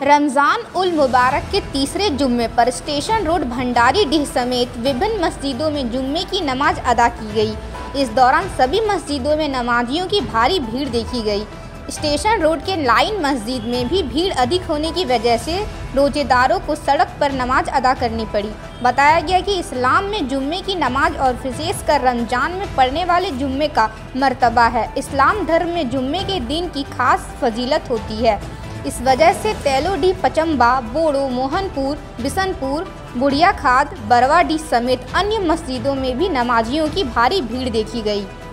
रमज़ान उल मुबारक के तीसरे जुम्मे पर स्टेशन रोड भंडारीडीह समेत विभिन्न मस्जिदों में जुम्मे की नमाज अदा की गई। इस दौरान सभी मस्जिदों में नमाजियों की भारी भीड़ देखी गई। स्टेशन रोड के लाइन मस्जिद में भी भीड़ अधिक होने की वजह से रोजेदारों को सड़क पर नमाज अदा करनी पड़ी। बताया गया कि इस्लाम में जुम्मे की नमाज और विशेषकर रमज़ान में पढ़ने वाले जुम्मे का मर्तबा है। इस्लाम धर्म में जुम्मे के दिन की खास फजीलत होती है। इस वजह से तेलोडीह, पचम्बा, बोड़ो, मोहनपुर, बिशनपुर, बुढ़िया खाद, बरवाडीह समेत अन्य मस्जिदों में भी नमाजियों की भारी भीड़ देखी गई।